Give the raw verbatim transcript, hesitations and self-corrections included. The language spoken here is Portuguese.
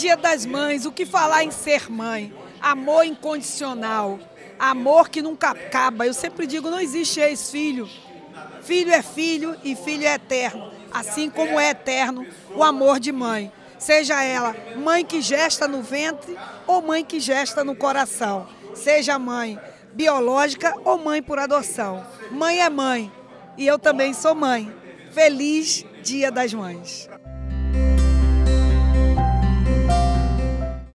Dia das Mães, o que falar em ser mãe? Amor incondicional, amor que nunca acaba. Eu sempre digo, não existe ex-filho. Filho é filho e filho é eterno, assim como é eterno o amor de mãe. Seja ela mãe que gesta no ventre ou mãe que gesta no coração. Seja mãe biológica ou mãe por adoção. Mãe é mãe e eu também sou mãe. Feliz Dia das Mães.